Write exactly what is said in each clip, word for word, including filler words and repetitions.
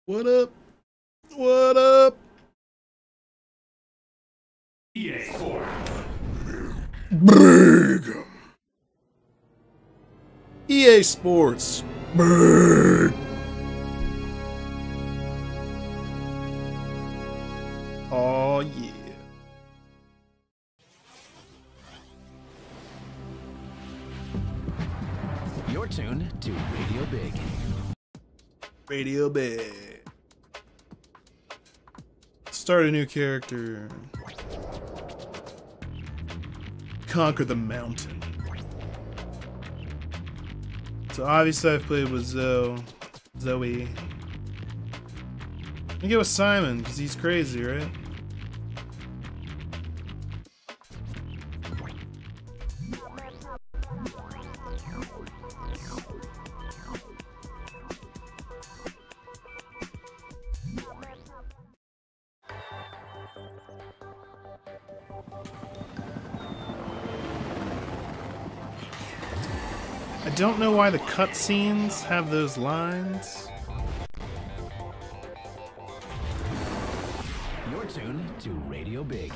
What up? What up? E A Sports. Big. E A Sports. Big. Oh yeah. You're tuned to Radio Big. Radio Big. Start a new character. Conquer the mountain. So obviously I've played with Zoe. Zoe. I get with Simon because he's crazy, right? I don't know why the cutscenes have those lines. You're tuned to Radio Big.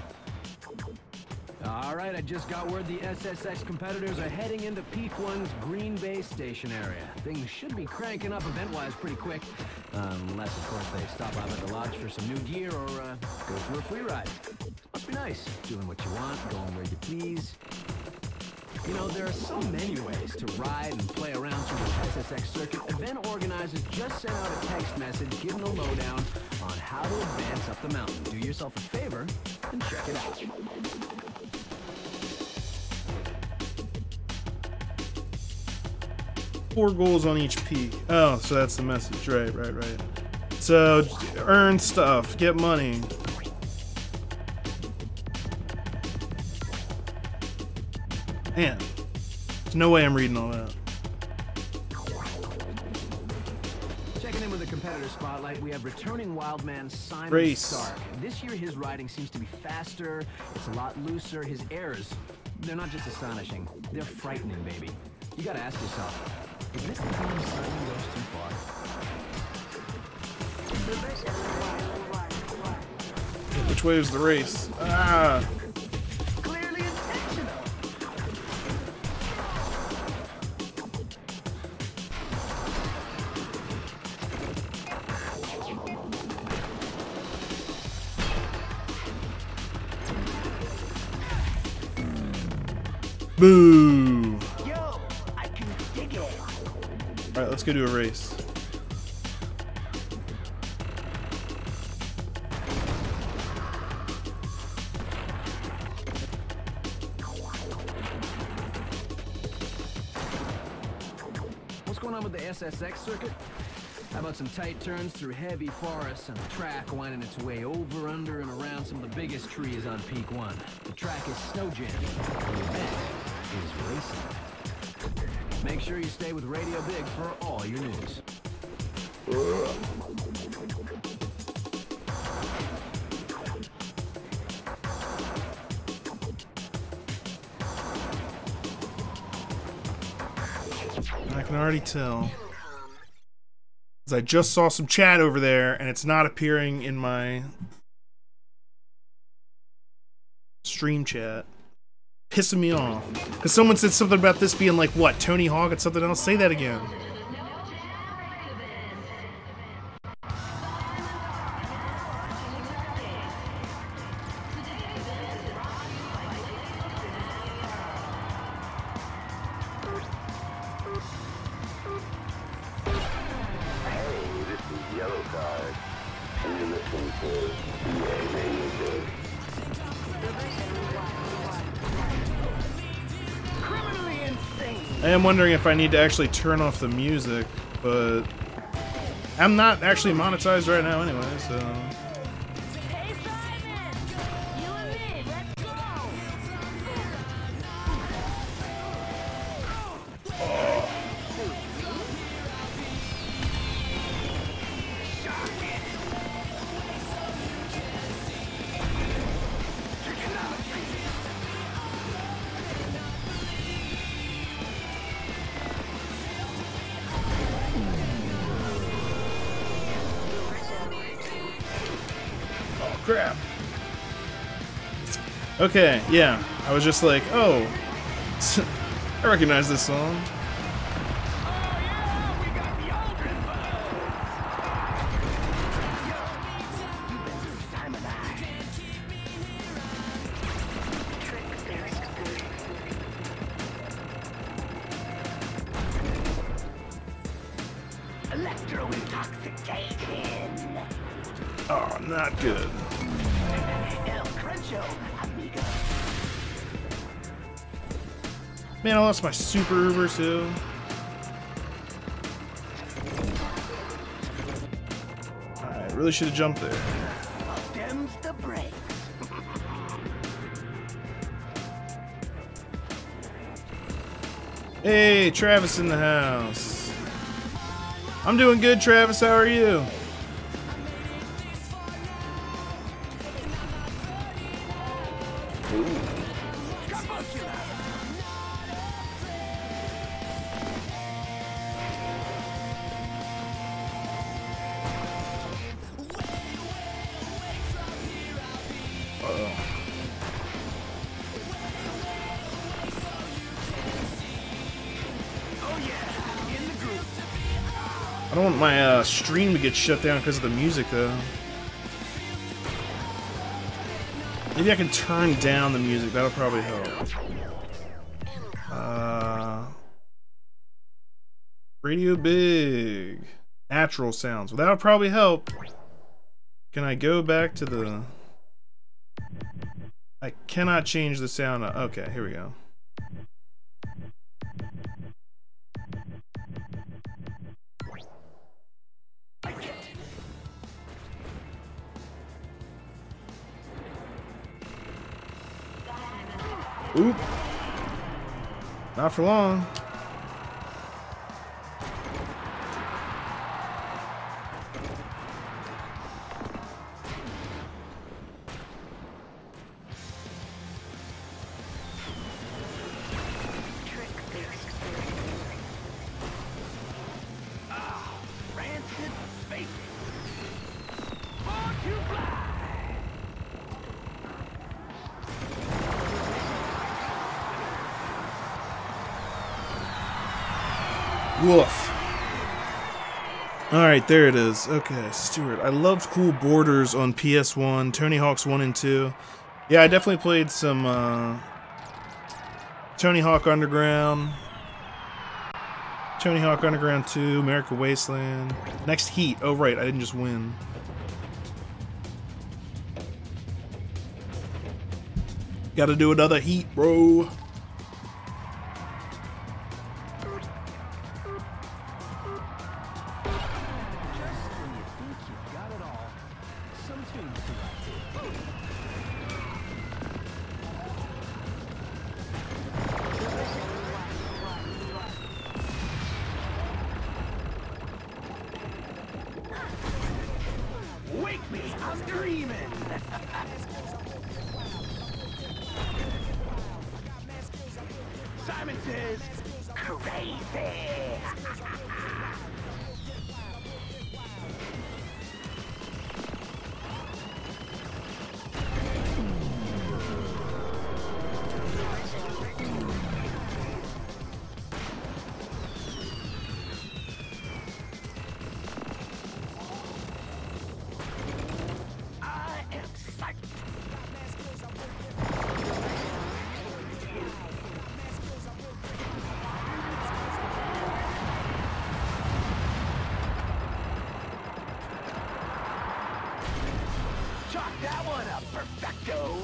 All right, I just got word the S S X competitors are heading into Peak One's Green Bay Station area. Things should be cranking up event-wise pretty quick, unless, of course, they stop out at the lodge for some new gear or uh, go for a free ride. Must be nice, doing what you want, going where you please. You know, there are so many ways to ride and play around through the S S X circuit. Event organizers just sent out a text message giving a lowdown on how to advance up the mountain. Do yourself a favor and check it out. Four goals on each peak. Oh, so that's the message. Right, right, right. So, earn stuff, get money. Man, there's no way I'm reading all that. Checking in with the competitor spotlight, we have returning wildman Simon Race. Stark. This year his riding seems to be faster, it's a lot looser. His errors, they're not just astonishing, they're frightening, baby. You gotta ask yourself, is this the time Simon goes too far? Which way is the race? Ah! Clearly intentional. Boo! Yo, I can dig it. Alright, let's go do a race. What's going on with the S S X circuit? How about some tight turns through heavy forests and the track winding its way over, under, and around some of the biggest trees on Peak One? The track is snow jammed. The event is racing. Make sure you stay with Radio Big for all your news. I can already tell. Because I just saw some chat over there, and it's not appearing in my stream chat. Pissing me off. Because someone said something about this being like, what, Tony Hawk and something else? Say that again. I am wondering if I need to actually turn off the music, but I'm not actually monetized right now anyway, so... Hey Simon! You and me, let's go! crap. Okay, yeah. I was just like, oh, I recognize this song. Oh, not good. Man, I lost my super Uber too. I really should have jumped there. Hey, Travis in the house. I'm doing good, Travis. How are you? I don't want my uh, stream to get shut down because of the music, though. Maybe I can turn down the music. That'll probably help. Uh, radio big. Natural sounds. Well, that'll probably help. Can I go back to the... I cannot change the sound. Okay, here we go. Oop. Not for long. Woof. Alright, there it is. Okay, Stuart. I loved Cool Borders on P S one, Tony Hawk's one and two. Yeah, I definitely played some uh, Tony Hawk Underground, Tony Hawk Underground two, America Wasteland. Next Heat. Oh, right, I didn't just win. Gotta do another Heat, bro. Wake me, I'm dreaming. Simon says, crazy. Chalk that one up, perfecto.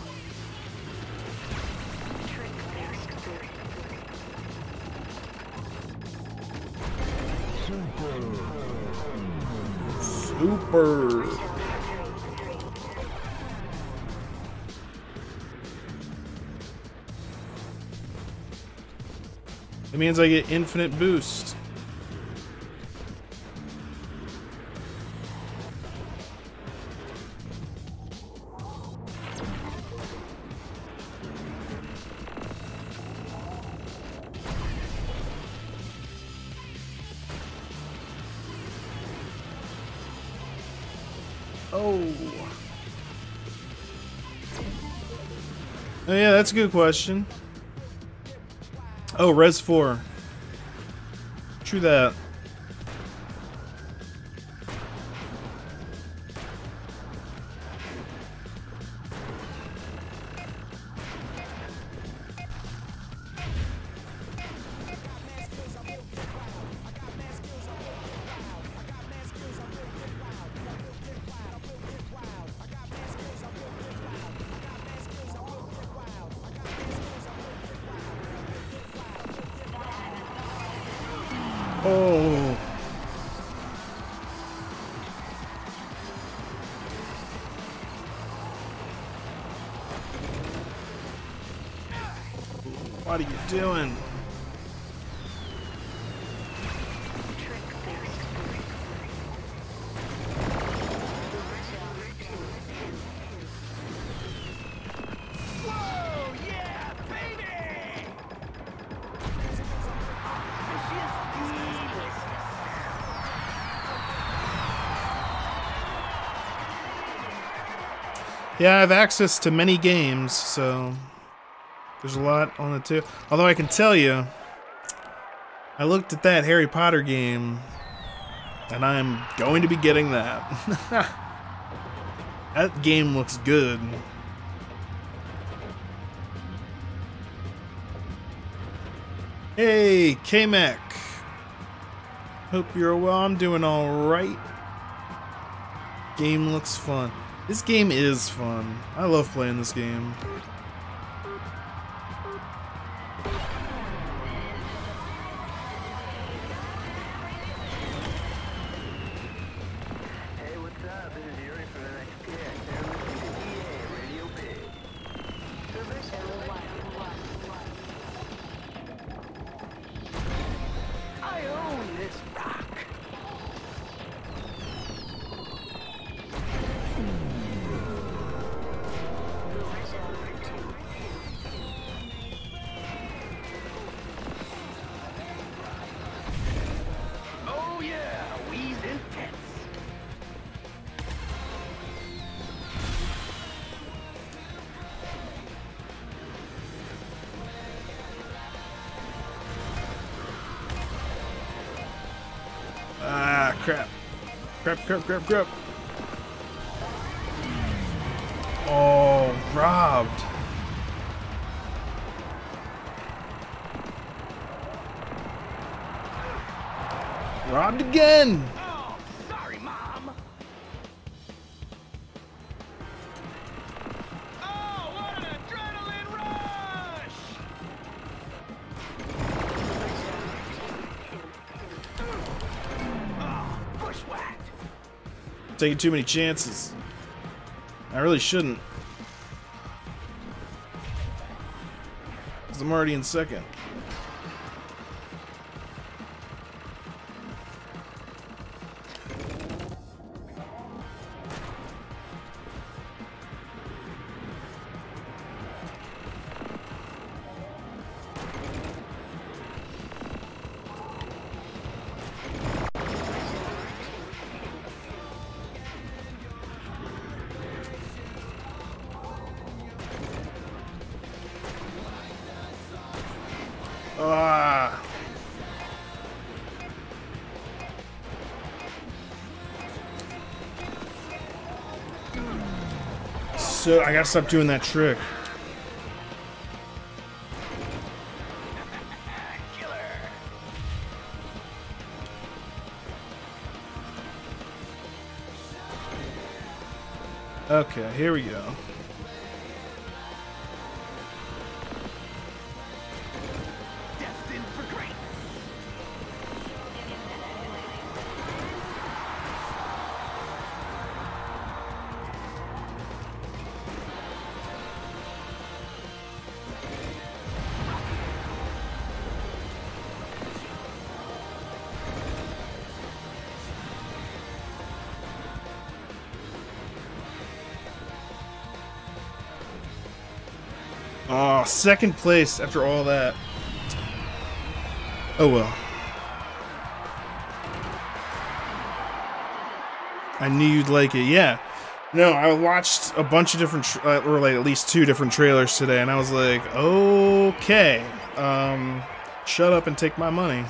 Super. It means I get infinite boost. Oh. Oh yeah, that's a good question. Oh, Res four. True that. Oh. What are you doing? Yeah, I have access to many games, so there's a lot on it too. Although I can tell you, I looked at that Harry Potter game, and I'm going to be getting that. That game looks good. Hey, K-Mac. Hope you're well. I'm doing alright. Game looks fun. This game is fun. I love playing this game. Hey, what's up? This is Yuri from S S X. They're listening to E A Radio Big. Service I own this rock. Oh yeah, we's intense. Ah, crap. Crap, crap, crap, crap. Oh, robbed. Robbed again. Oh, sorry, Mom. Oh, what an adrenaline rush! Oh, bushwhacked. Taking too many chances. I really shouldn't. Because I'm already in second. Ah. So I gotta stop doing that trick. Killer. Okay, here we go. Destined for greatness. Oh, second place after all that. Oh well. I knew you'd like it. Yeah. No, I watched a bunch of different, tra- uh, or like at least two different trailers today, and I was like, okay, um, shut up and take my money.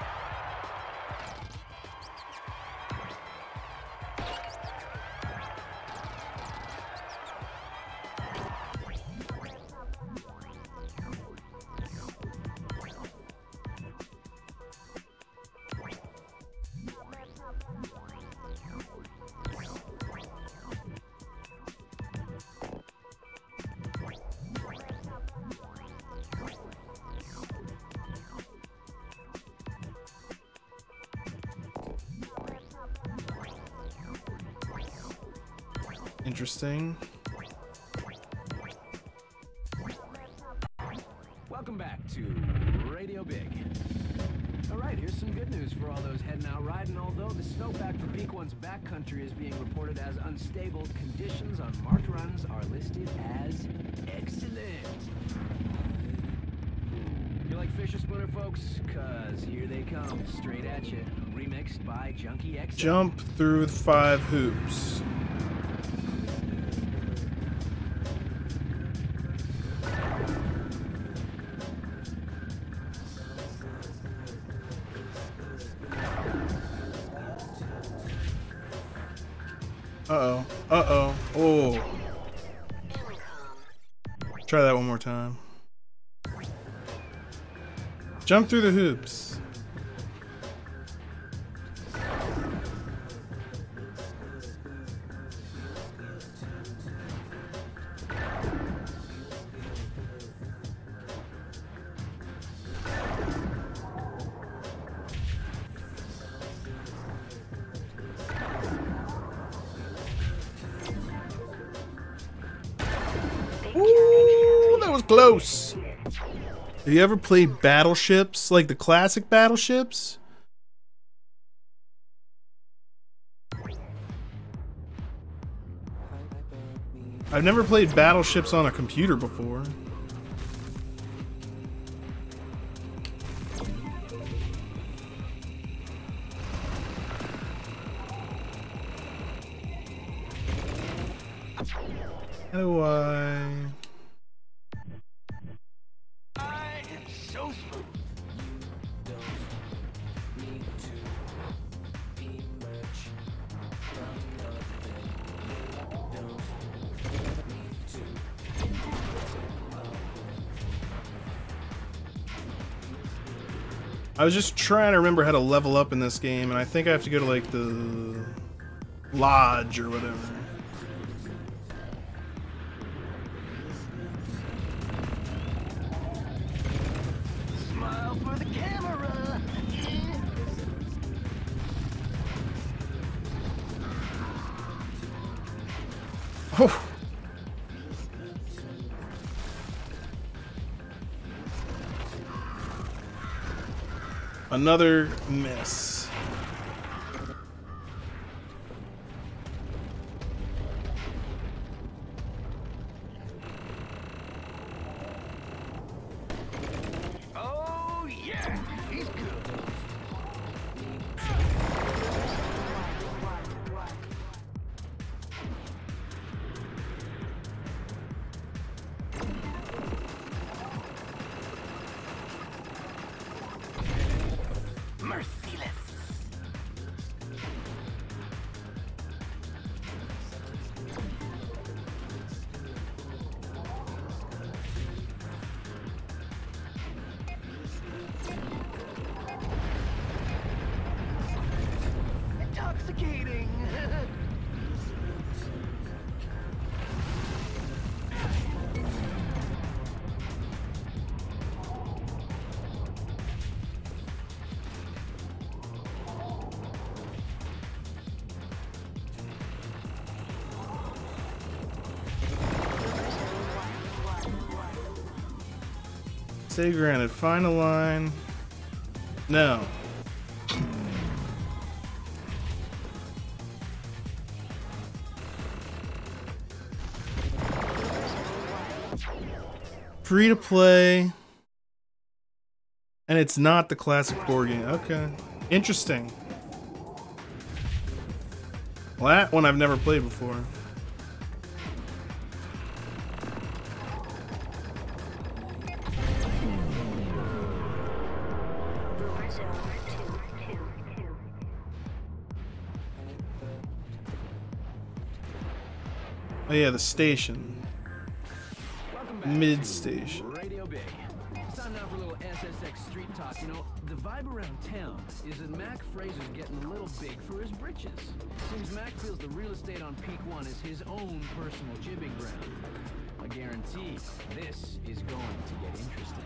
Interesting. Welcome back to Radio Big. All right, here's some good news for all those heading out riding. Although the snowpack for Peak One's backcountry is being reported as unstable, conditions on marked runs are listed as excellent. You like Fisher Spooner, folks? Cause here they come, straight at you, remixed by Junkie X. Jump through five hoops. Uh-oh. Uh-oh. Oh. Try that one more time. Jump through the hoops. Ooh, that was close. Have you ever played Battleships, like the classic Battleships? I've never played Battleships on a computer before. How do I... I am so smooth. I was just trying to remember how to level up in this game, and I think I have to go to like the lodge or whatever. Smile for the camera. Oh. Another miss. Oh yeah, he's good. Merciless. Intoxicating. Stay granted. Find a line. No. Free to play. And it's not the classic board game. Okay. Interesting. Well, that one I've never played before. Oh yeah, the station. Welcome back Mid to station. Radio Big. It's time now for a little S S X street talk. You know, the vibe around town is that Mac Fraser's getting a little big for his britches. Seems Mac feels the real estate on Peak One is his own personal jibbing ground. I guarantee this is going to get interesting.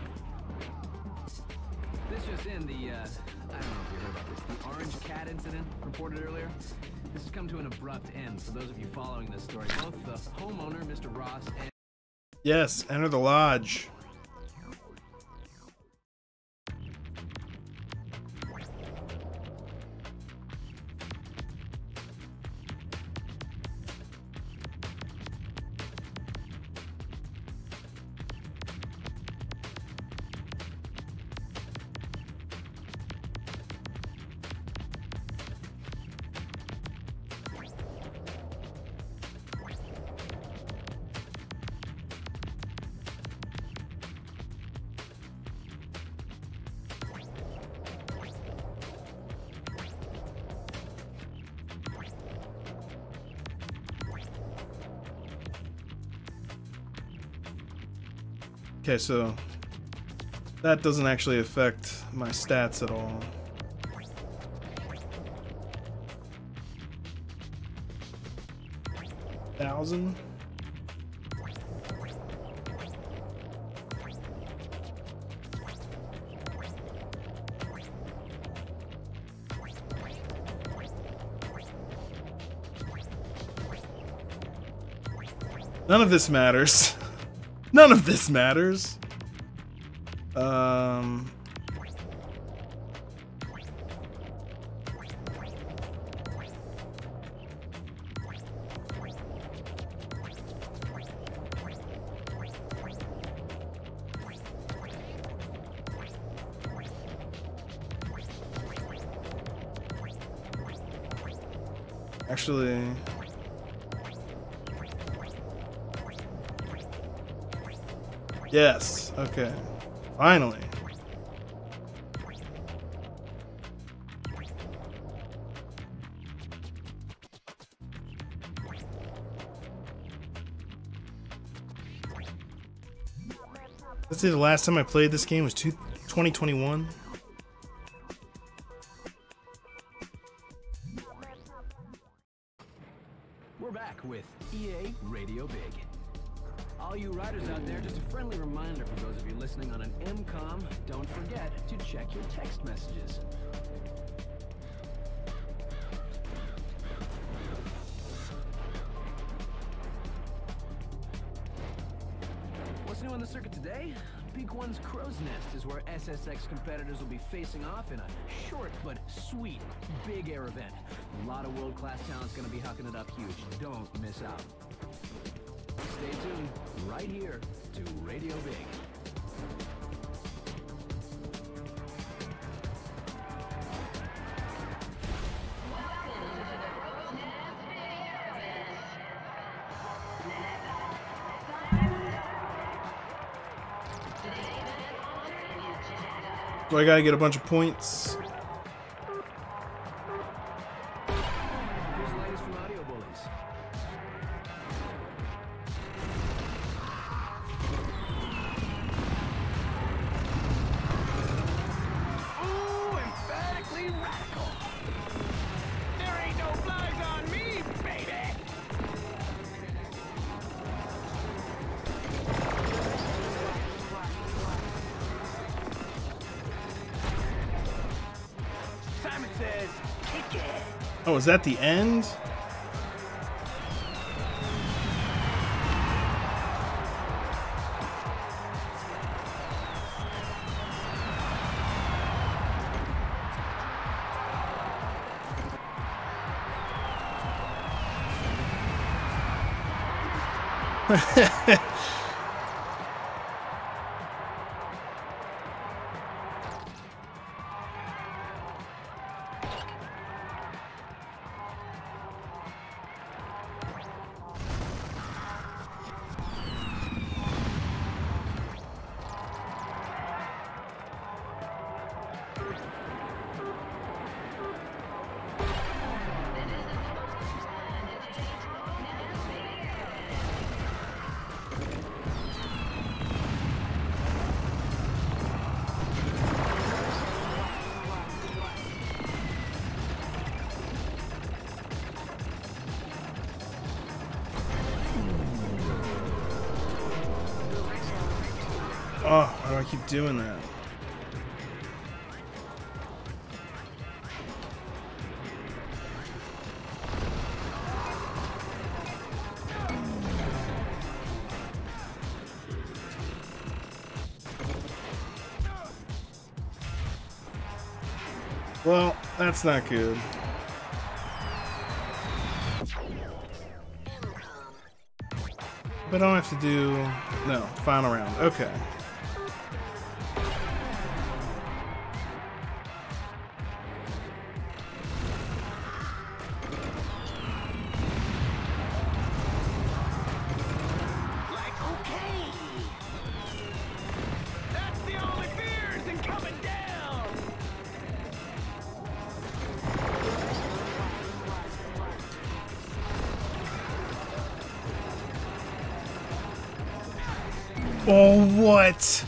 This just in, the, uh, I don't know if you heard about this, the Orange Cat incident reported earlier. This has come to an abrupt end for those of you following this story. Both the homeowner, Mister Ross, and Yes, enter the lodge. Okay, so that doesn't actually affect my stats at all. Thousand. None of this matters. None of this matters. Um. Actually. Yes, okay. Finally. Let's say the last time I played this game was twenty twenty-one. we're back with E A Radio Big. All you riders out there, just a friendly reminder for those of you listening on an M COM, don't forget to check your text messages. What's new on the circuit today? Peak One's Crow's Nest is where S S X competitors will be facing off in a short but sweet big air event. A lot of world-class talent's gonna be hucking it up huge. Don't miss out. Stay tuned right here to Radio Big. So I gotta get a bunch of points. Here's the latest from Audio Bullies. Ooh, emphatically radical. There ain't no flies on me, baby. Simon says, kick it. Oh, is that the end? Oh, why do I keep doing that? Well, that's not good. But I don't have to do... No, final round. Okay. Like, okay. That's the only fears in coming down. Oh, what?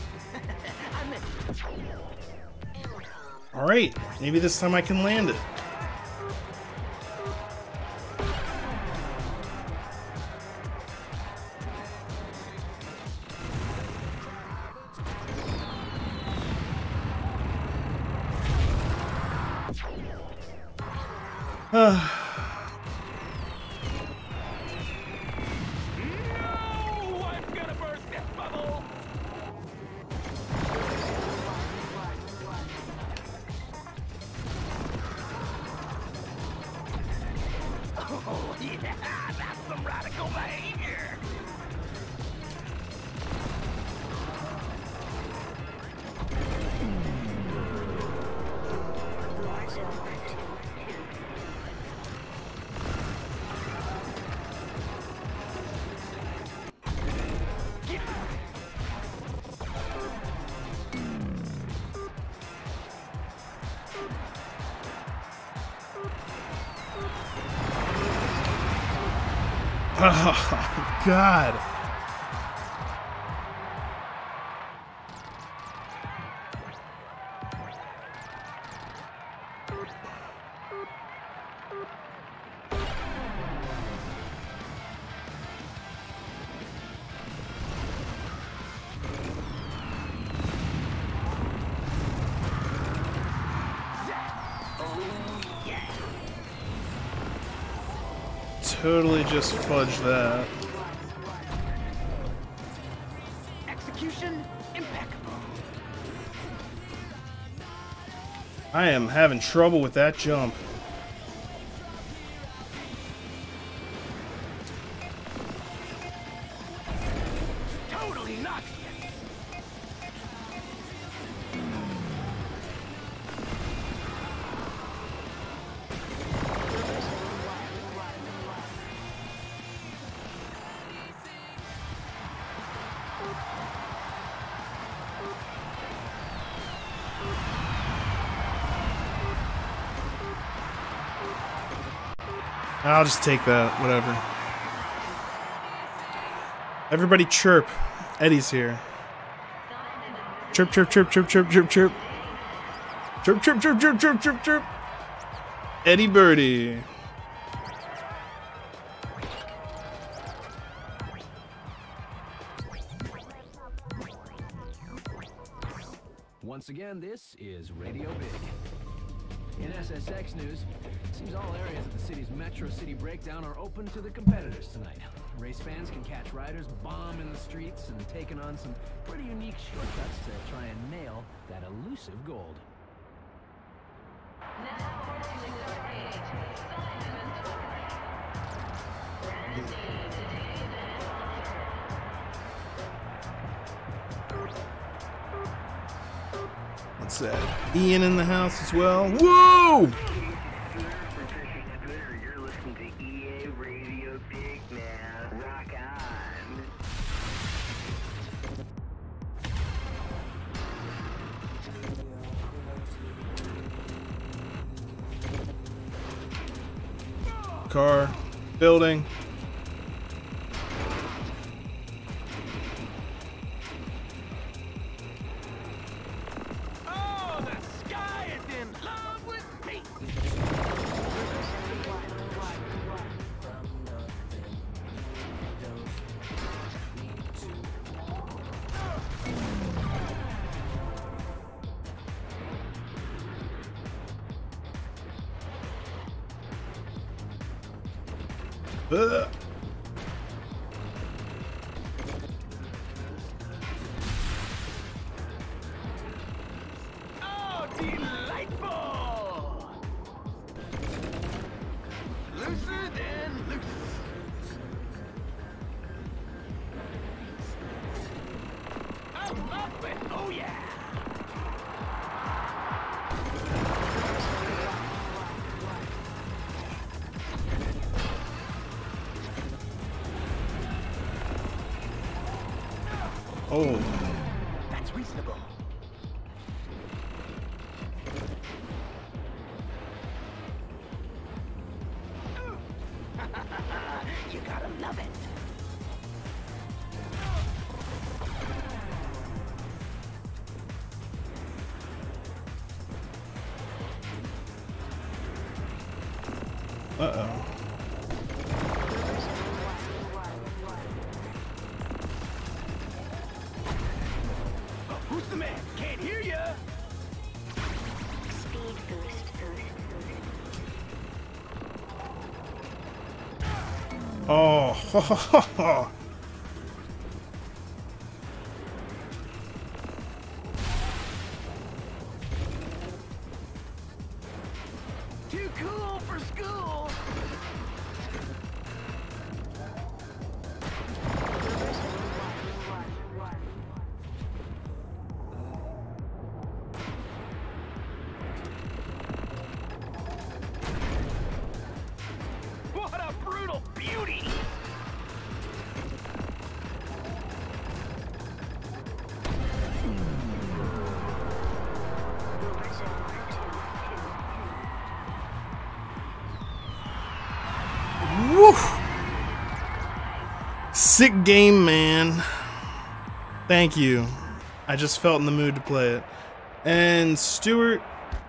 Alright, maybe this time I can land it. Uh. No, I'm gonna burst this bubble. Oh yeah, that's some radical behavior. Oh, God. Totally just fudged that. Execution impeccable. I am having trouble with that jump. Totally nuts. I'll just take that, whatever. Everybody chirp. Eddie's here. Chirp, chirp, chirp, chirp, chirp, chirp, chirp. Chirp, chirp, chirp, chirp, chirp, chirp, chirp. Eddie Birdie. Once again, this is Radio Big. In S S X news, it seems all areas of the city's Metro City Breakdown are open to the competitors tonight. Race fans can catch riders bombing the streets and taking on some pretty unique shortcuts to try and nail that elusive gold. What's that? Ian in the house as well. Whoa! You're listening to E A Radio Big, man. Rock on. Car. Building. Oh, the sky is in love with me. Ugh. Oh, delightful! Looser than loose. Up, up, and oh yeah! Oh. That's reasonable. You gotta love it. Uh-oh. Who's the man? Can't hear ya. Speed boost, boost, boost. Oh. Too cool for school. What a brutal beauty! Woof. Sick game, man. Thank you. I just felt in the mood to play it. And Stuart,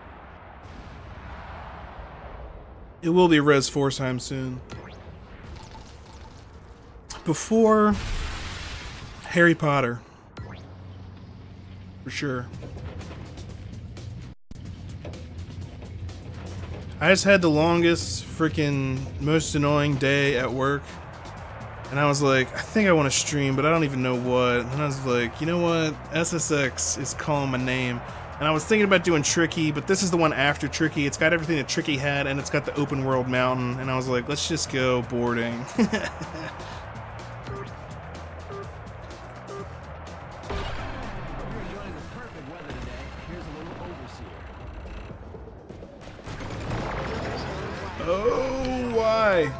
it will be Res four time soon. Before Harry Potter. For sure. I just had the longest, freaking, most annoying day at work. And I was like, I think I want to stream, but I don't even know what. And I was like, you know what? S S X is calling my name. And I was thinking about doing Tricky, but this is the one after Tricky. It's got everything that Tricky had, and it's got the open world mountain. And I was like, let's just go boarding. Oh, why?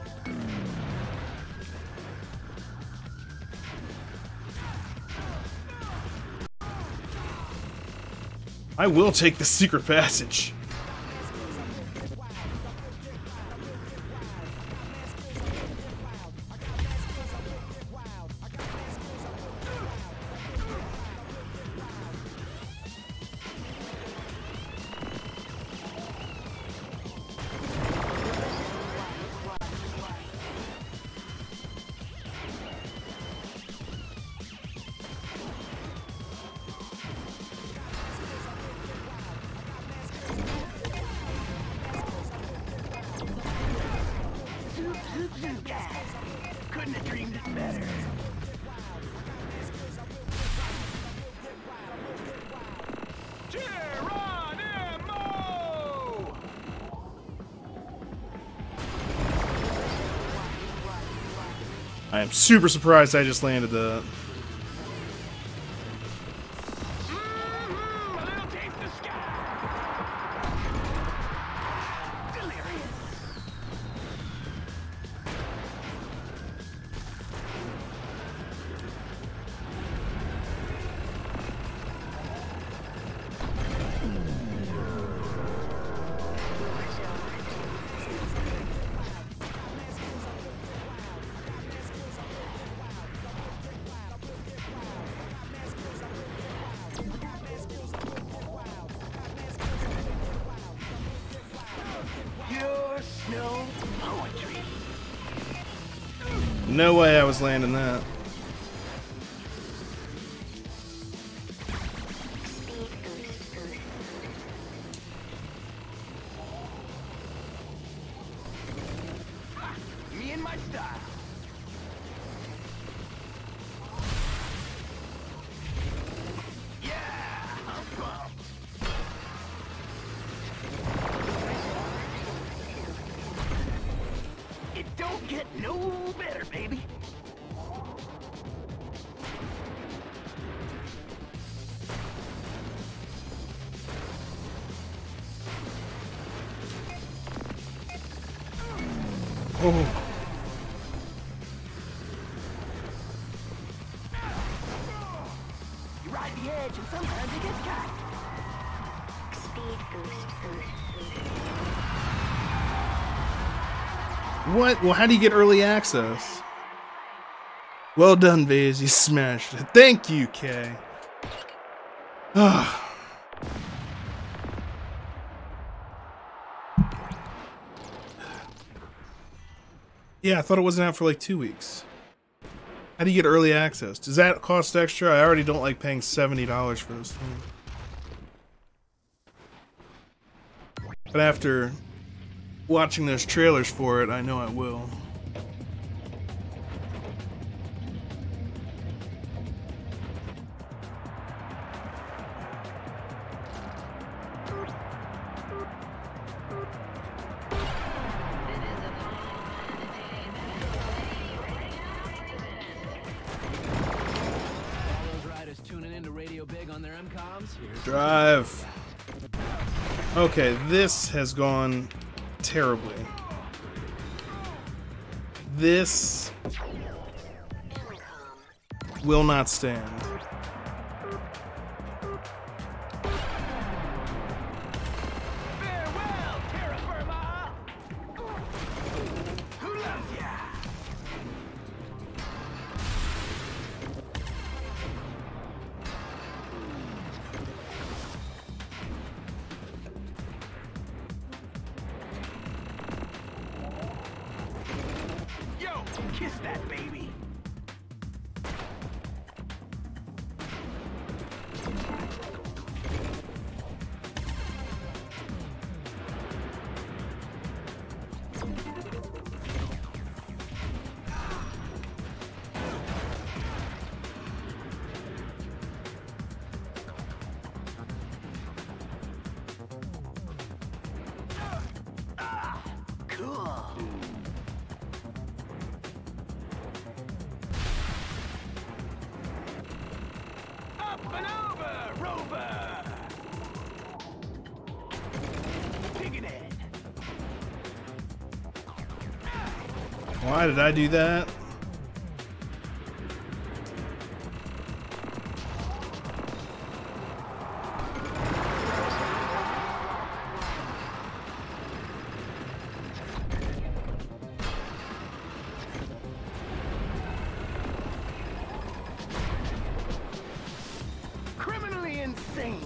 I will take the secret passage. Couldn't have dreamed it better. Geronimo! I am super surprised I just landed that. Mm-hmm, a little taste of sky. Delirious. Pure snow poetry. No way I was landing that. Speed boost, boost. Me and my Oh. You ride the edge and sometimes it gets cut. Speed boost. What? Well, how do you get early access? Well done, Vase. You smashed it. Thank you, Kay. Yeah, I thought it wasn't out for like two weeks. How do you get early access? Does that cost extra? I already don't like paying seventy dollars for this thing. But after watching those trailers for it, I know I will. Drive. Okay, this has gone terribly. This will not stand. Farewell, terra firma. Who loves ya? Yo, kiss that baby. Ah, cool. Up and over, Rover! Digging it. Why did I do that? Criminally insane.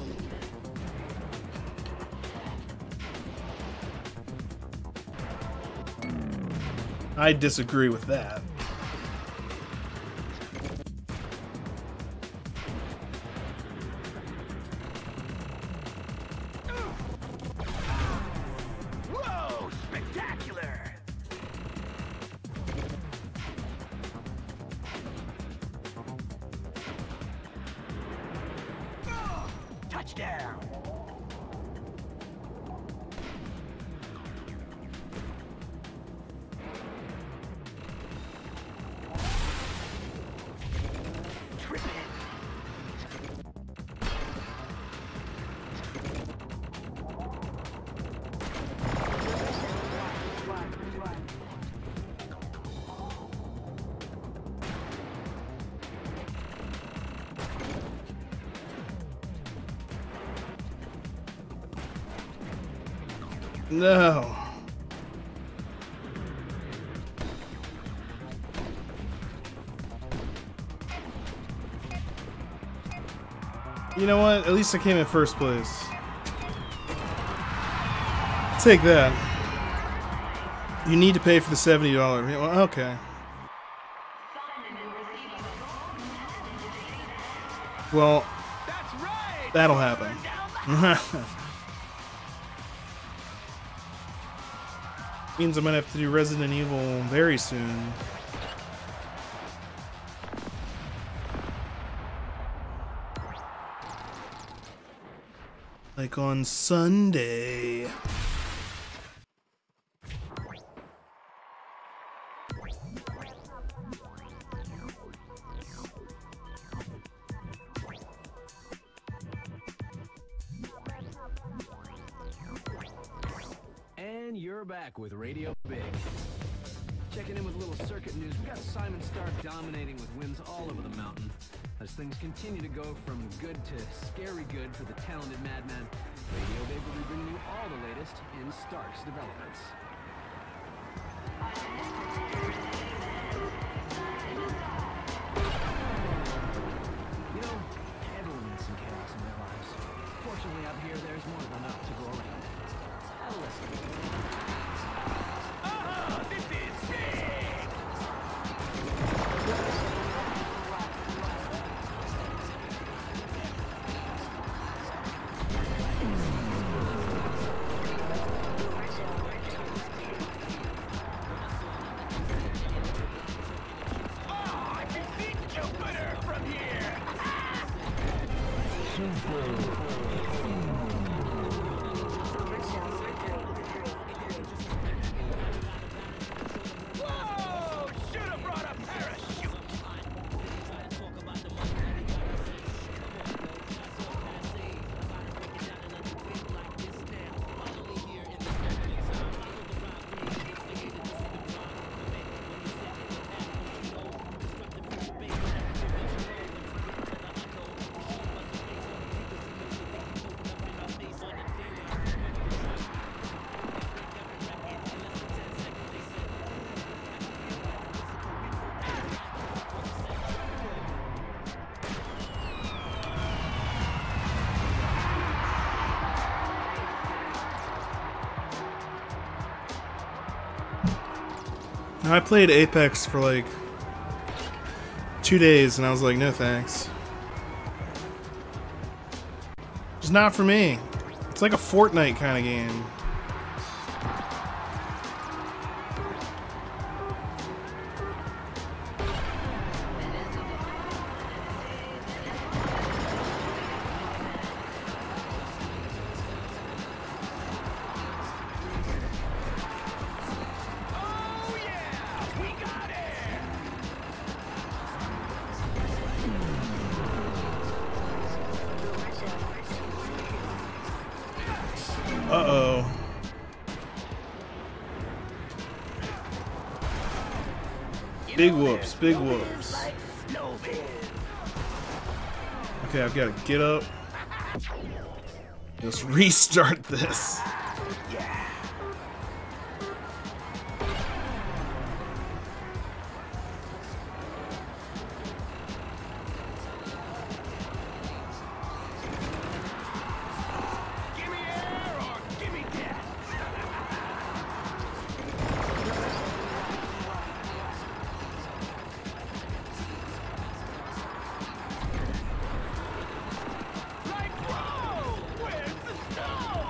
I disagree with that. Whoa, spectacular! Touchdown! Trip it! No. You know what? At least I came in first place. Take that. You need to pay for the seventy dollars. Well, okay. Well, That's right! that'll happen. Means I'm gonna have to do Resident Evil very soon. Like on Sunday. And you're back with Radio Big. Checking in with a little circuit news. We got Simon Starr dominating with wins all over the mountain. As things continue to go from good to scary good for the talented madman, Radio Babe will be bringing you all the latest in Stark's developments. You know, everyone needs some chaos in their lives. Fortunately, out here, there's more than enough to go around. Have a listen. Oh, this is sick! Oh, I can see Jupiter from here! Whoa! Should have brought a parachute! I played Apex for like two days and I was like, no thanks. It's not for me. It's like a Fortnite kind of game. Oh yeah! We got it! Uh-oh. Big whoops, big whoops. Okay, I've got to get up. Let's restart this. Give me air or give me death! Like, whoa! Where's the snow?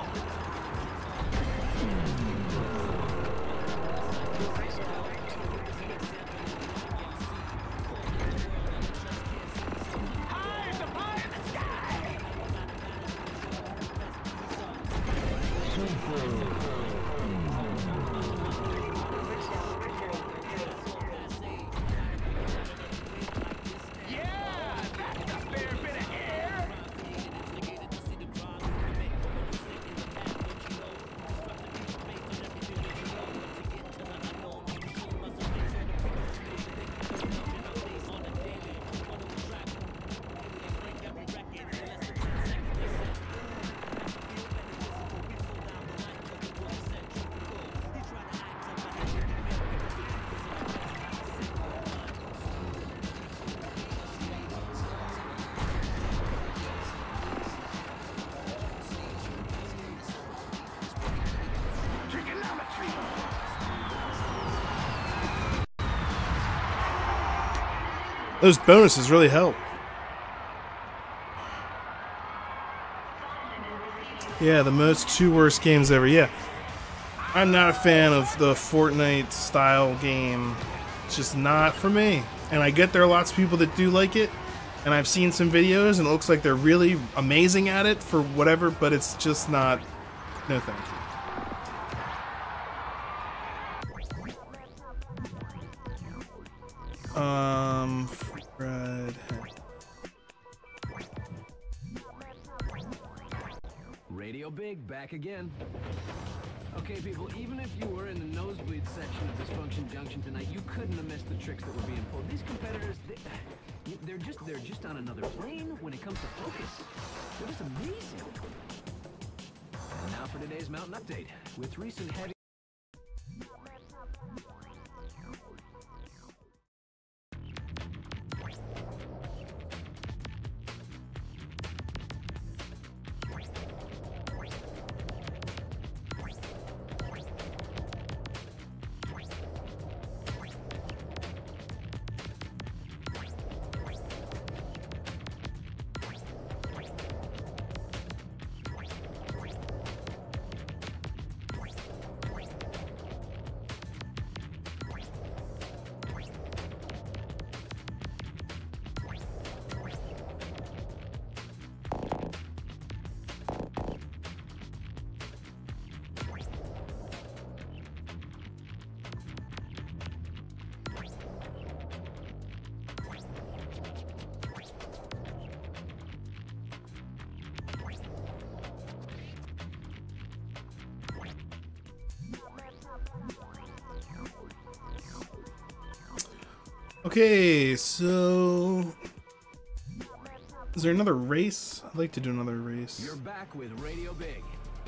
High as a pie in the sky! Yeah, that's a fair bit of air. Trigonometry. Those bonuses really help. Yeah, the most two worst games ever. Yeah. I'm not a fan of the Fortnite style game. It's just not for me. And I get there are lots of people that do like it. And I've seen some videos and it looks like they're really amazing at it for whatever, but it's just not. No thank you. Um, Fred. Radio Big back again. Okay, people, even if you were in the nosebleed section of Dysfunction Junction tonight, you couldn't have missed the tricks that were being pulled. These competitors, they, they're just they're just on another plane when it comes to focus. They're just amazing. And now for today's Mountain Update. With recent heavy... Okay, so is there another race? I'd like to do another race. You're back with Radio Big.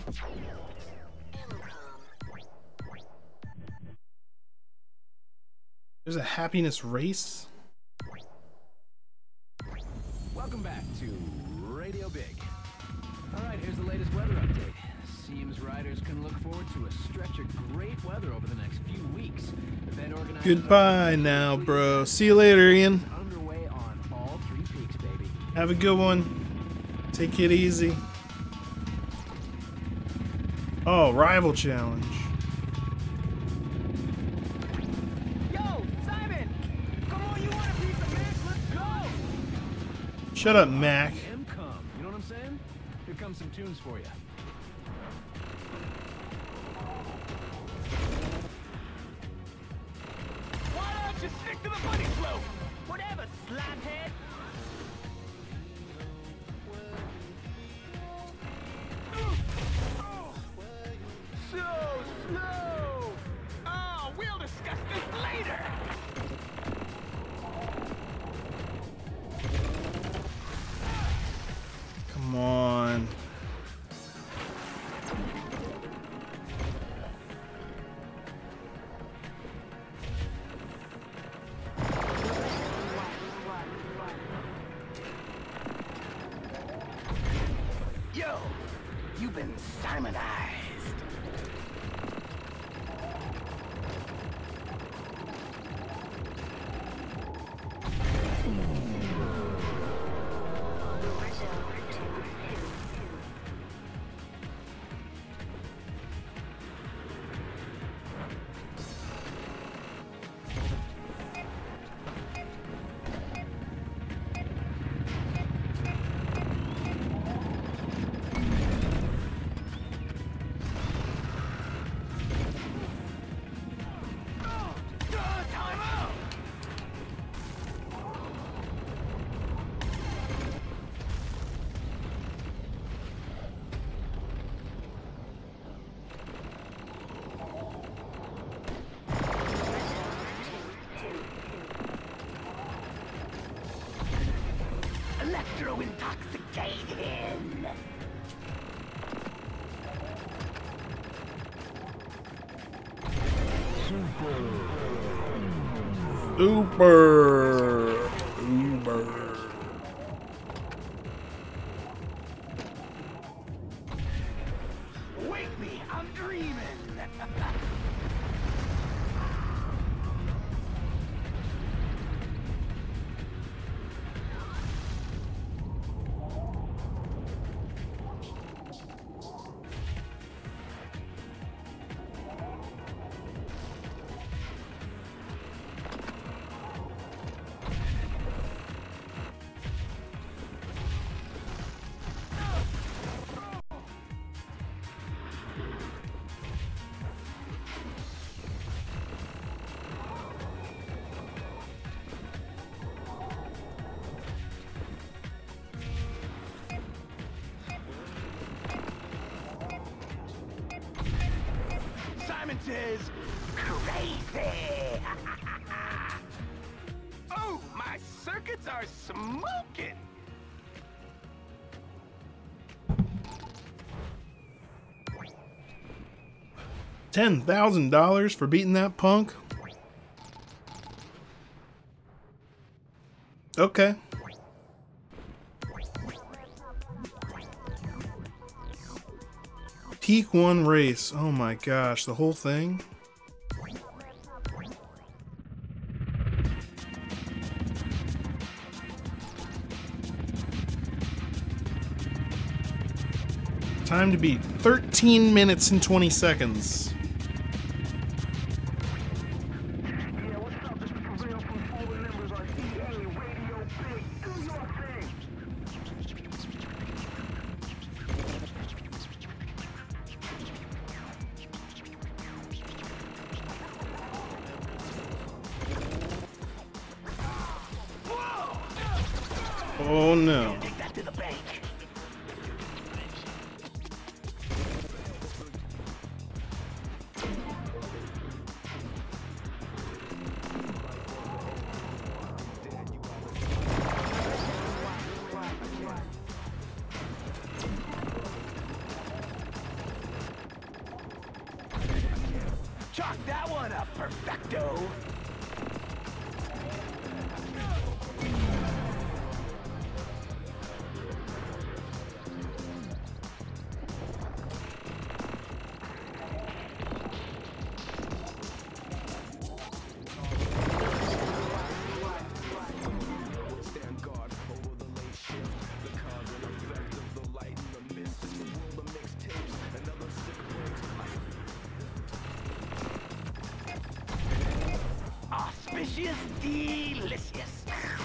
There's a happiness race. Welcome back to Radio Big. All right, here's the latest weather update. Seems riders can look forward to a stretch of great weather over the next few weeks. Event organizers Goodbye now, bro. See you later, Ian. underway on all three peaks, baby. Have a good one. Take it easy. Oh, rival challenge. Yo, Simon! Come on, you want a piece of this? Let's go! Shut up, Mac. M come. You know what I'm saying? Here comes some tunes for you. Why don't you stick to the bunny slope? Whatever, slaphead! So slow! Oh, we'll discuss this later! Come on. Yo, you've been Simonized. Electro-intoxicated. Uber. Uber. Wake me, I'm dreaming. is crazy. Oh, my circuits are smoking. Ten thousand dollars for beating that punk? Okay. Peak one race. Oh my gosh, the whole thing? Time to beat thirteen minutes and twenty seconds. Yeah, what's up? This is Real from forward members on E A Radio Big. Do your thing. Oh no. Take that to the bank. Chalk that one up, perfecto. Auspicious, delicious.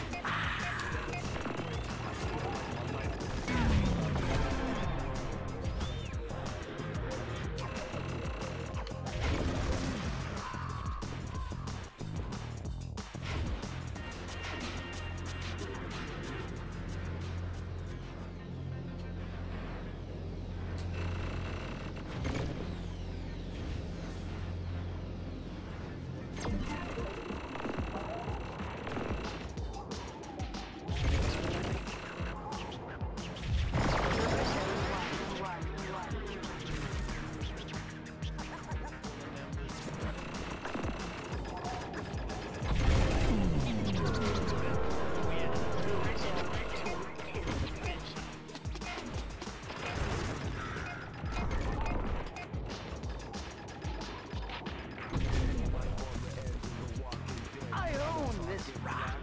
I own this rock.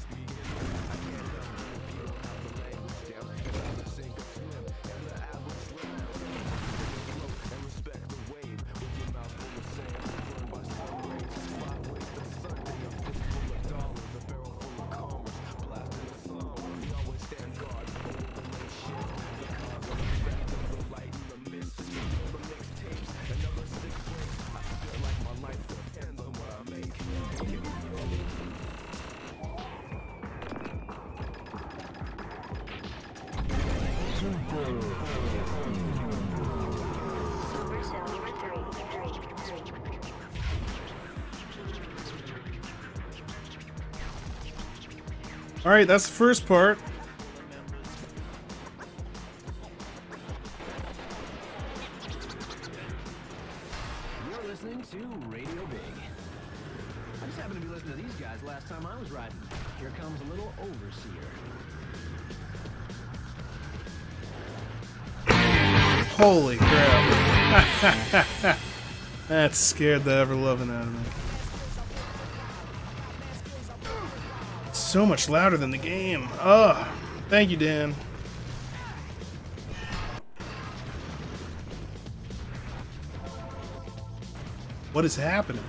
All right, that's the first part. You're listening to Radio Big. I just happened to be listening to these guys last time I was riding. Here comes a little overseer. Holy crap. That scared the ever-loving out of me. So much louder than the game. Ugh. Thank you, Dan. What is happening?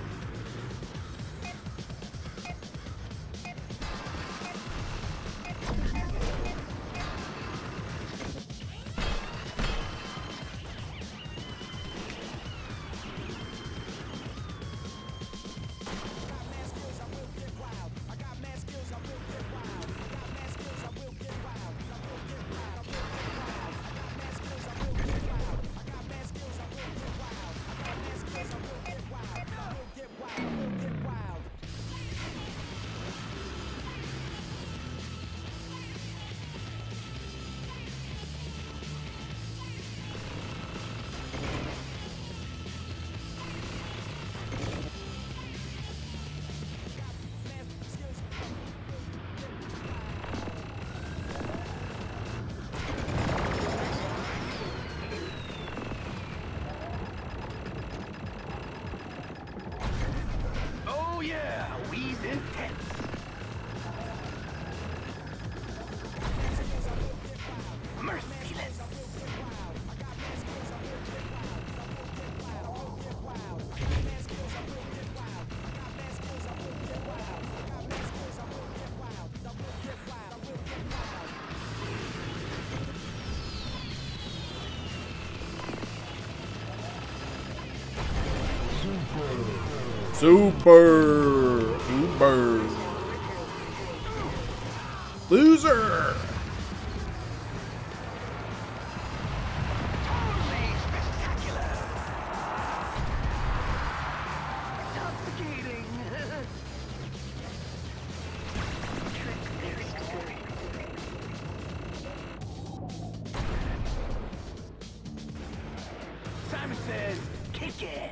Super. Uber. Loser. Simon says, kick it.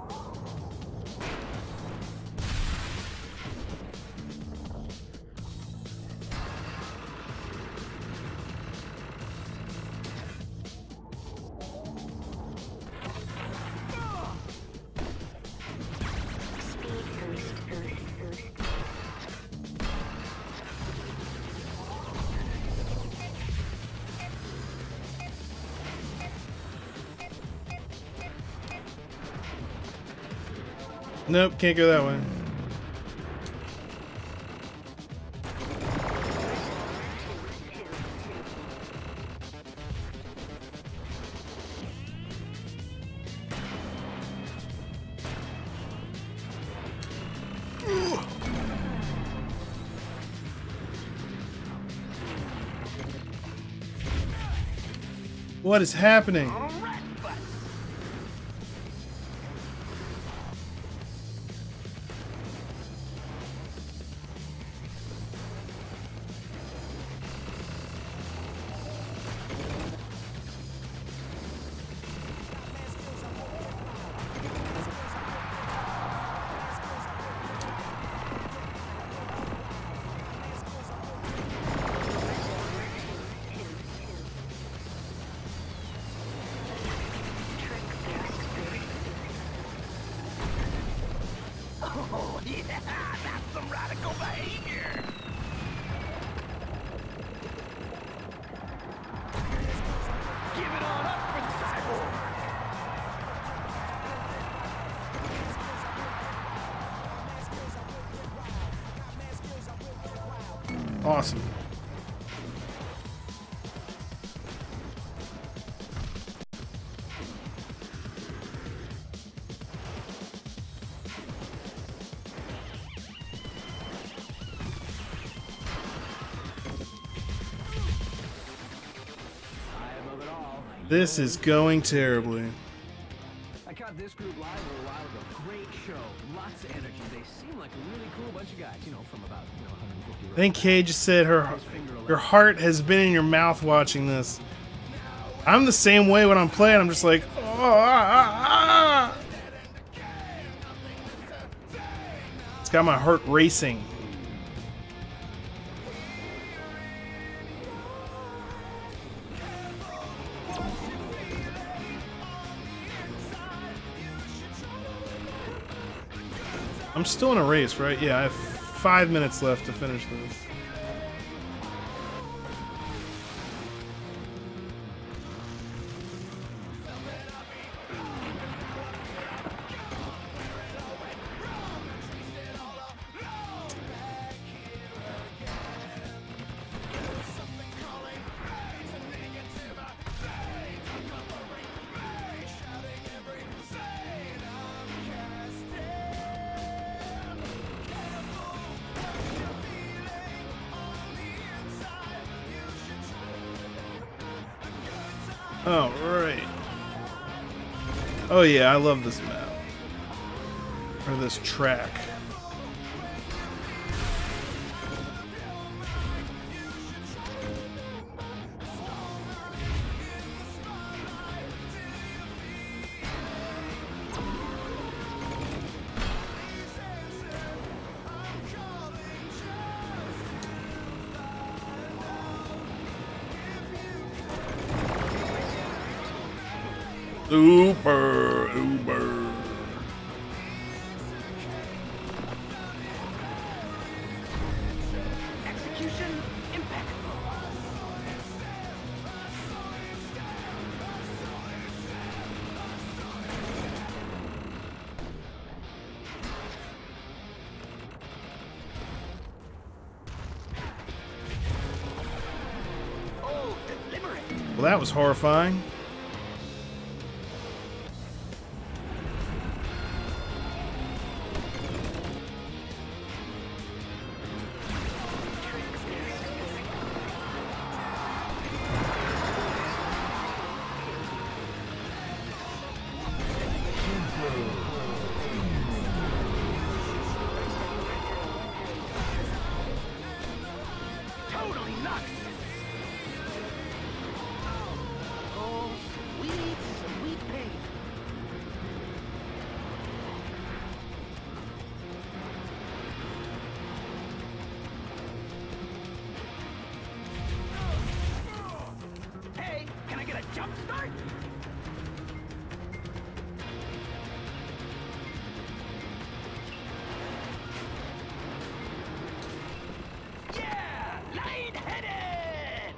Nope, can't go that way. What is happening? Oh, yeah, that's some radical behavior. Give it on up for Cyborg. Awesome. This is going terribly. I caught this group live a little while ago. Great show. Lots of energy. They seem like a really cool bunch of guys, you know, from about, you know, one hundred fifty. I think Kay just said her her heart has been in your mouth watching this. I'm the same way when I'm playing. I'm just like, oh, ah, ah, ah. It's got my heart racing. I'm still in a race, right? Yeah, I have five minutes left to finish this. Oh, right. Oh yeah, I love this map. Or this track. Uber, Uber. Execution impeccable. Oh, deliberate. Well, that was horrifying. rocks. Oh, sweet, sweet pain. Hey, can I get a jump start? Yeah, light-headed.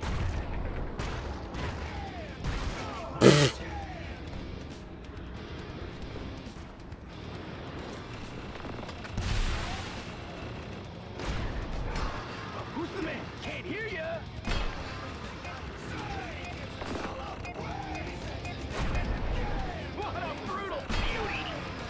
Who's the man? Can't hear ya. What a brutal beauty!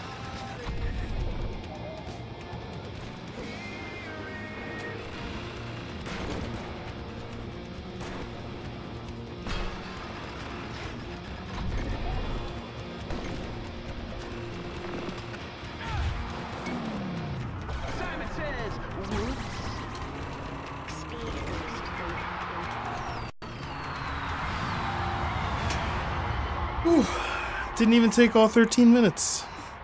Simon says, whoops. Whew. Didn't even take all thirteen minutes.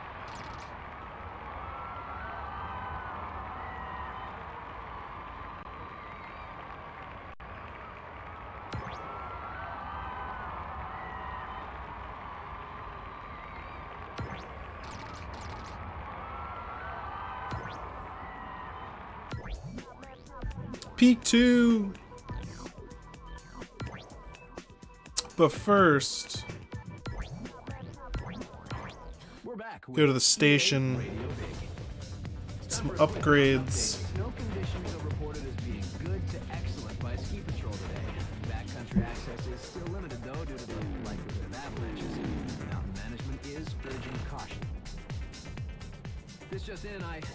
Peak two. But first, We're back. go to the station. Some upgrades. Snow conditions are reported as being good to excellent by ski patrol today. Backcountry access is still limited though due to the likelihood of avalanches. Mountain management is urging caution. This just in, I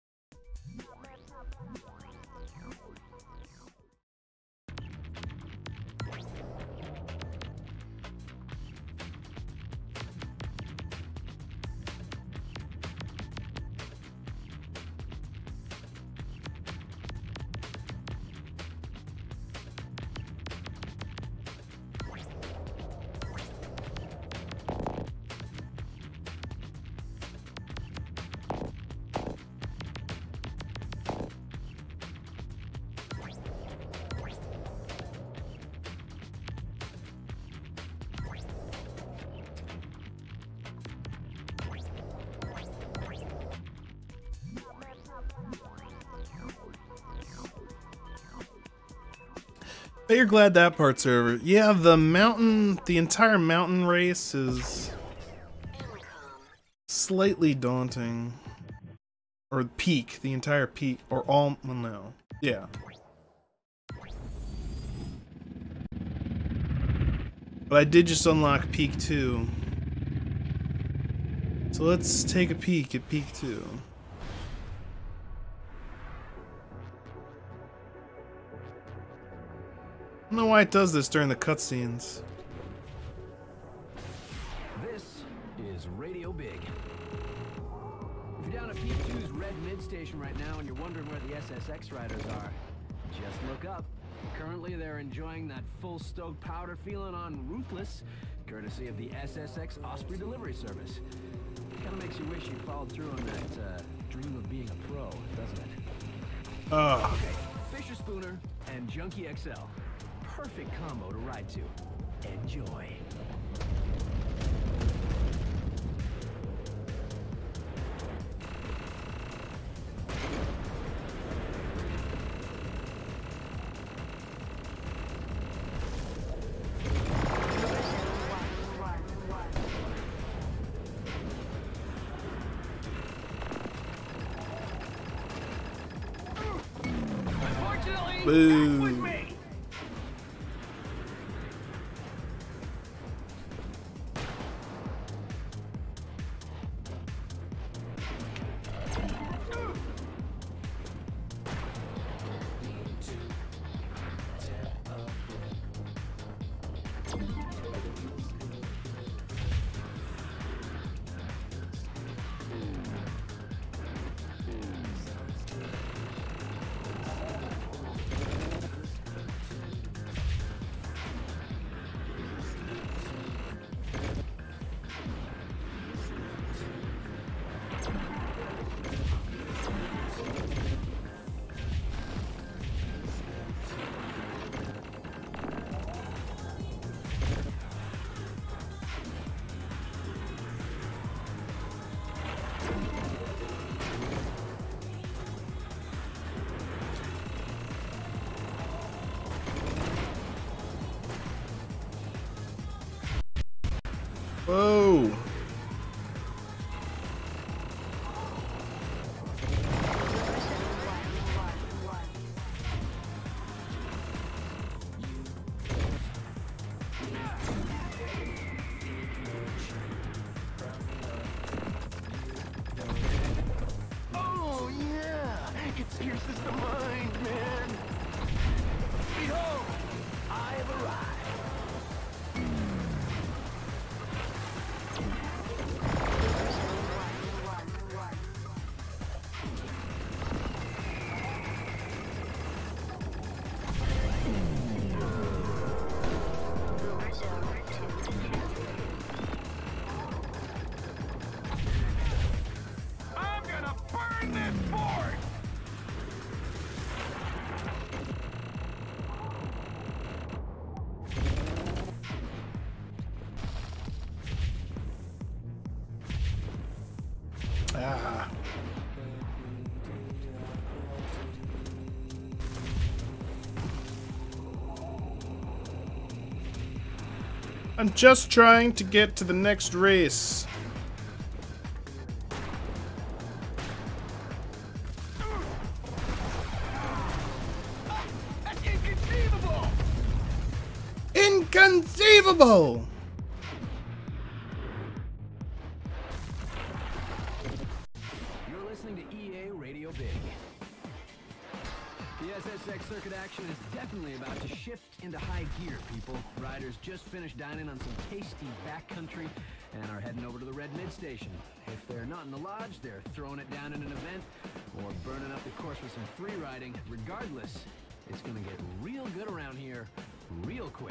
Bet you're glad that part's over. Yeah, the mountain, the entire mountain race is slightly daunting. Or peak, the entire peak, or all, well, no. Yeah. But I did just unlock peak two. So let's take a peek at peak two. I don't know why it does this during the cutscenes. This is Radio Big. If you're down at Peak two's Red Mid Station right now and you're wondering where the S S X riders are, just look up. Currently, they're enjoying that full stoked powder feeling on Ruthless, courtesy of the S S X Osprey delivery service. Kind of makes you wish you followed through on that uh, dream of being a pro, doesn't it? Ugh. Okay, Fisher Spooner and Junkie X L. Perfect combo to ride to. Enjoy. Unfortunately, Boo. back with me. I'm just trying to get to the next race. That's inconceivable! Inconceivable! You're listening to E A Radio Big. The S S X circuit action is definitely about to shift into high gear, people. Riders just finished dining on some tasty backcountry and are heading over to the Red Mid Station. If they're not in the lodge, they're throwing it down in an event or burning up the course with some free riding. Regardless, it's gonna get real good around here real quick.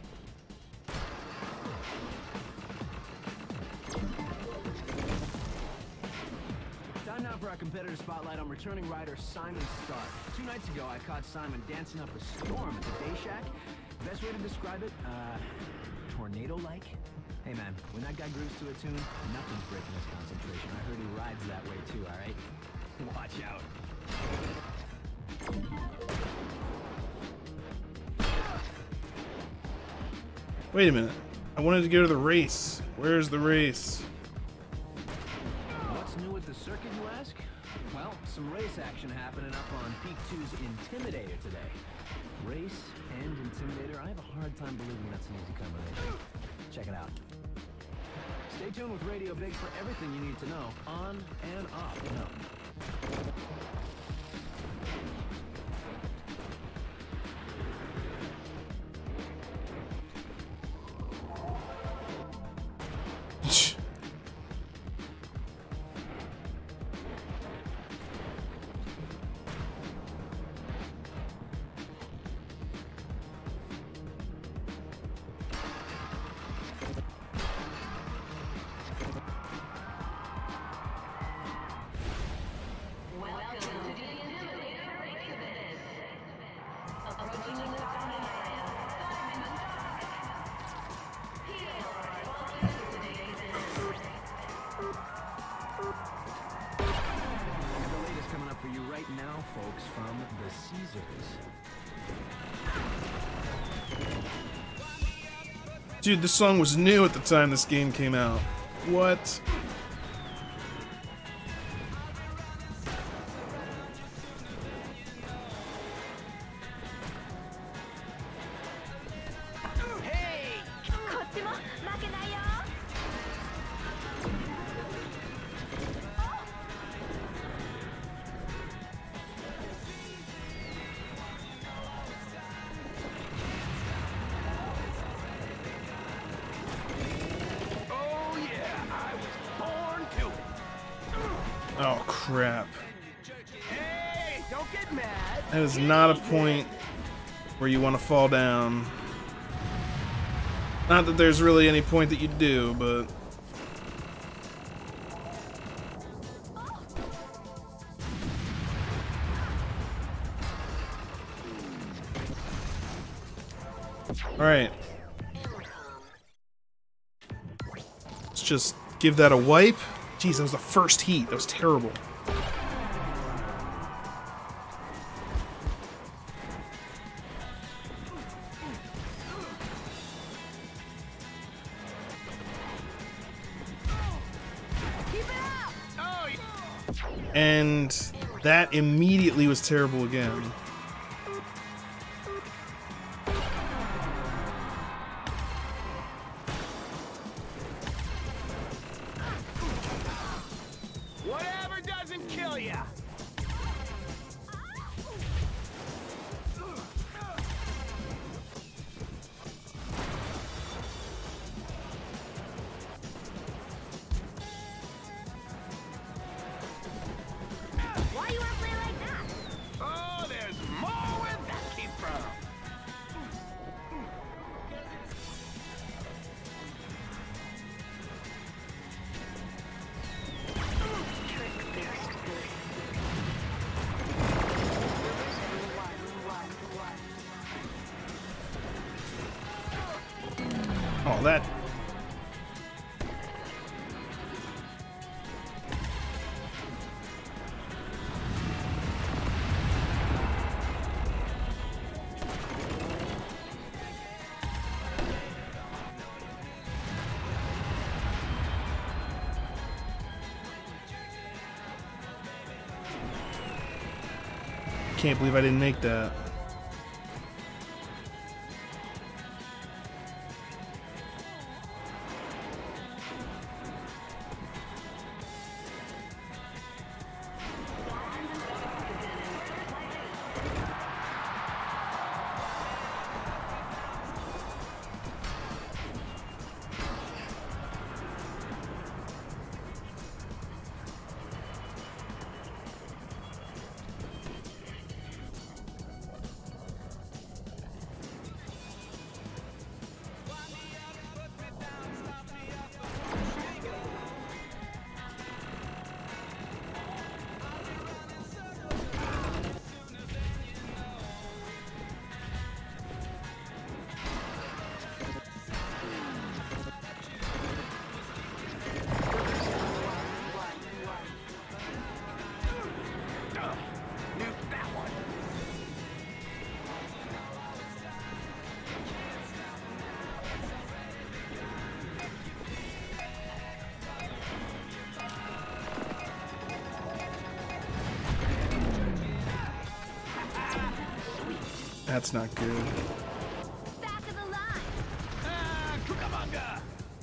Time now for our competitor spotlight on returning rider Simon Stark. Two nights ago, I caught Simon dancing up a storm at the Day Shack. Best way to describe it, uh, tornado-like. Hey man, when that guy grooves to a tune, nothing's breaking his concentration. I heard he rides that way too, all right? Watch out. Wait a minute. I wanted to go to the race. Where's the race? What's new with the circuit, you ask? Well, some race action happening up on Peak two's Intimidator today. Race and Intimidator, I have a hard time believing that's an easy combination. Check it out. Stay tuned with Radio Big for everything you need to know on and off the mountain. Dude, this song was new at the time this game came out. What? Oh crap. Hey, don't get mad. That is not a point where you want to fall down. Not that there's really any point that you do, but... Alright. Let's just give that a wipe. Jeez, that was the first heat. That was terrible. And that immediately was terrible again. Whatever doesn't kill ya. Why you wanna play like that? Oh, there's more where that came from. Oh, that... can't believe I didn't make that. That's not good. Back of the line. Ah, Cucamonga!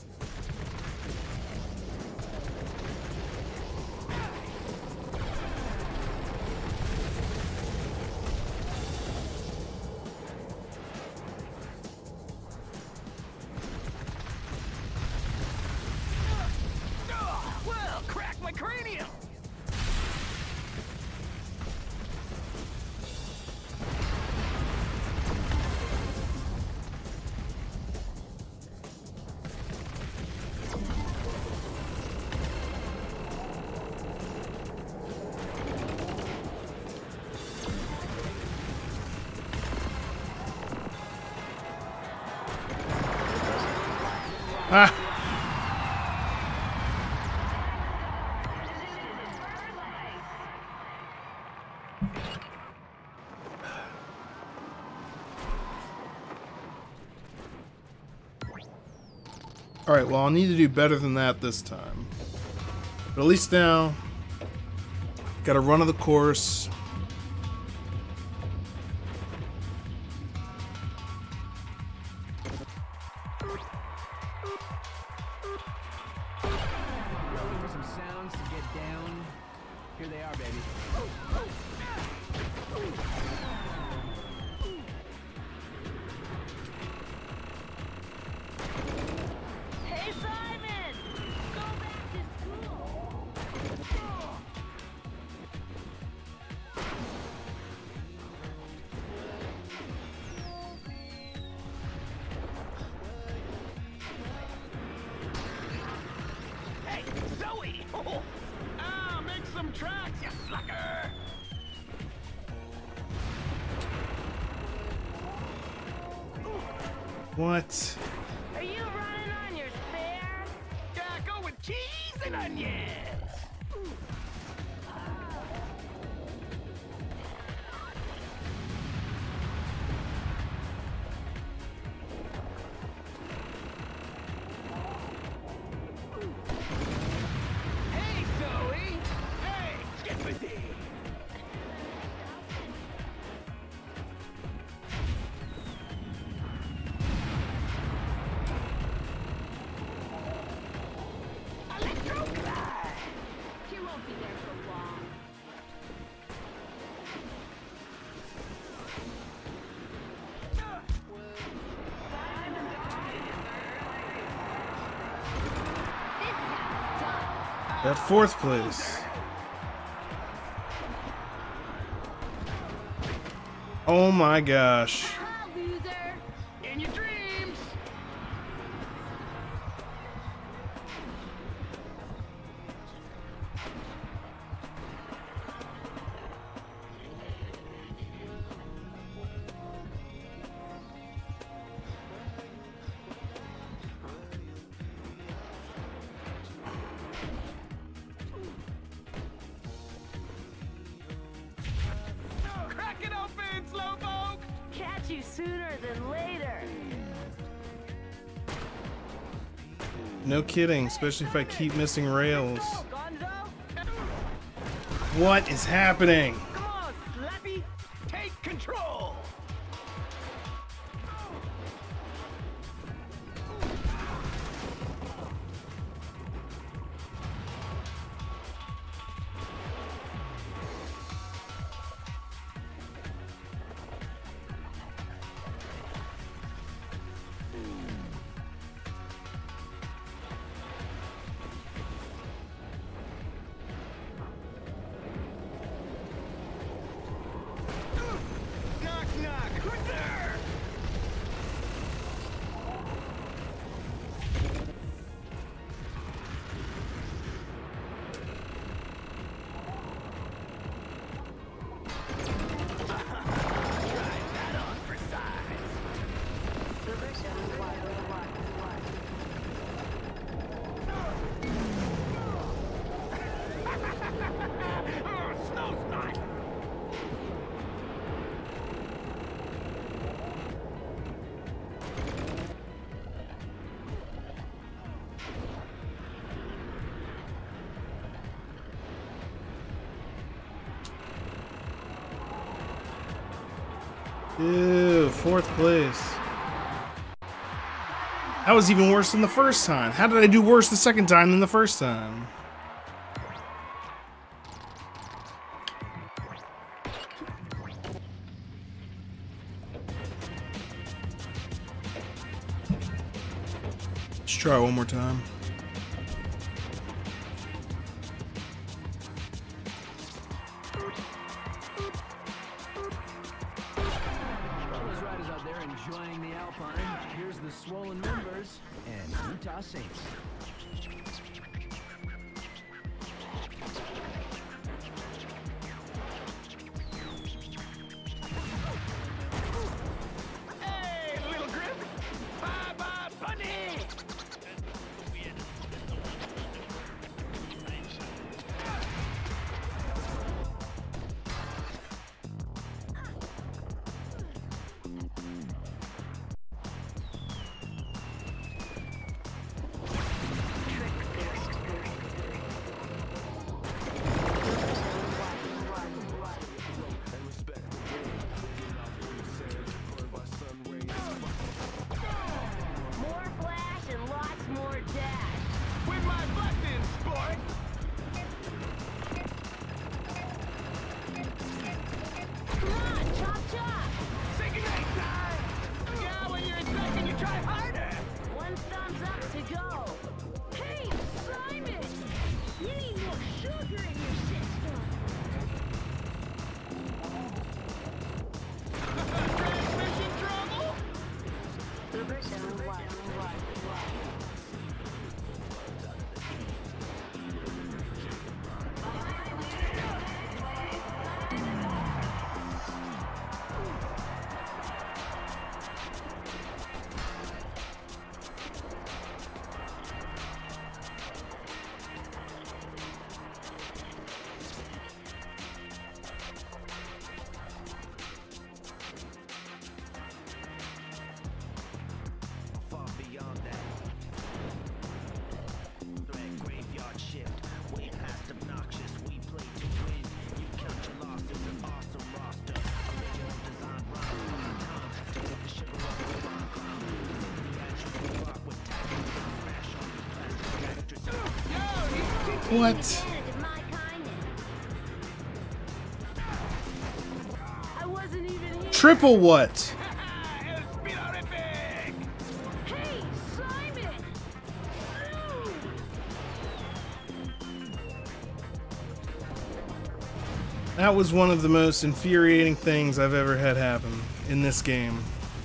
Well, crack my cranium! Ah! Alright, well, I'll need to do better than that this time. But at least now, got a run of the course. Looking for some sounds to get down. Here they are, baby. Hey, Simon! Go back to school. Hey, Zoe! Oh, ah, make some tracks, you sucker! What? Are you running on your spare? Yeah, go with cheese and onions! Hey, Zoe! Hey, get busy! Electro-glide! You won't be there for long. This half is done. That fourth place. Oh my gosh. Ha, loser! In your dreams! Crack it open, Slowpoke! Catch you sooner than later. No kidding, especially if I keep missing rails. Gonzo! What is happening? Come on, Slappy! Ew, fourth place. That was even worse than the first time. How did I do worse the second time than the first time? Let's try one more time. Enjoying the Alpine. Here's the swollen members and Utah Saints. Hey, little grip! Bye bye, bunny! More flash and lots more dash. With my buttons, sport! Come on, chop chop. Say goodnight time! Yeah, when you're in second, you try harder! One thumbs up to go. Hey, Simon! You need more sugar in your system. Transmission trouble? Far beyond that. Threat graveyard shift. Way past obnoxious. We play to win. You count your losses. An awesome roster. Original design rhyme. Time to get the sugar up your line. The actual rock with tackles. Smash on the plastic actress. What? Advantage of my kindness. I wasn't even here. Triple what? El Speedorific! Hey, Simon! That was one of the most infuriating things I've ever had happen in this game.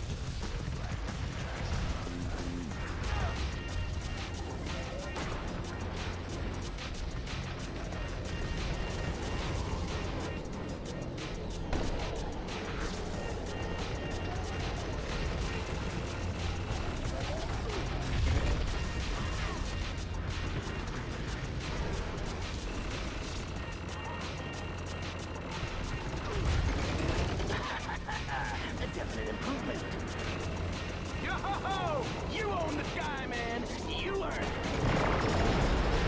A definite improvement. Yo-ho-ho! You own the sky, man! You earned it!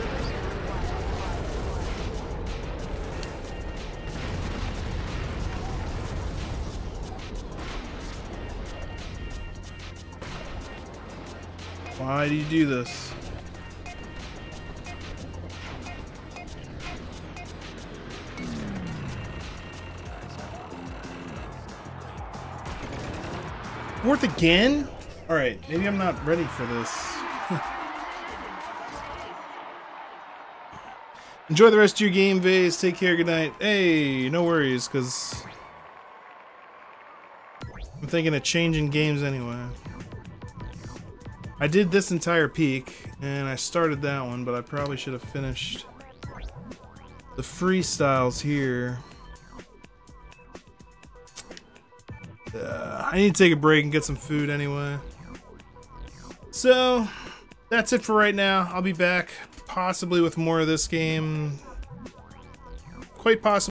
Why do you do this? Fourth again? Alright, maybe I'm not ready for this. Enjoy the rest of your game, Vase. Take care, good night. Hey, no worries, because I'm thinking of changing games anyway. I did this entire peak, and I started that one, but I probably should have finished the freestyles here. Uh, I need to take a break and get some food anyway. So, that's it for right now. I'll be back, possibly with more of this game. Quite possibly.